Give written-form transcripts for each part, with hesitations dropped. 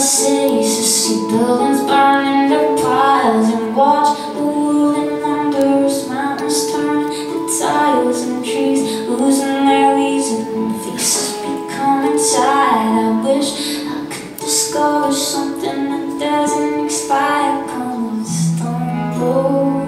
cities to see buildings burn into piles and watch the world in wonders, mountains turn to tiles and trees losing their leaves and faces becoming tired. I wish I could discover something that doesn't expire. Come and stumble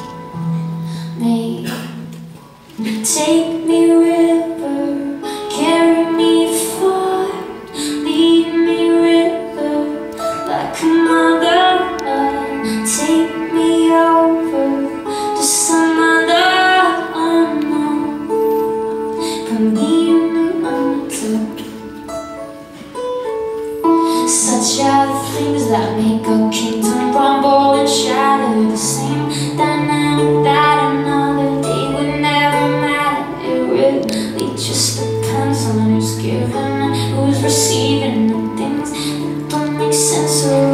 me, take me river, carry me far, lead me river like a mother, take me over to some other unknown, put me in the undertow. Such are the things that make a kingdom rumble and shatter. The same dynamic that another day would never matter. It really just depends on who's giving and who's receiving the things that don't make sense.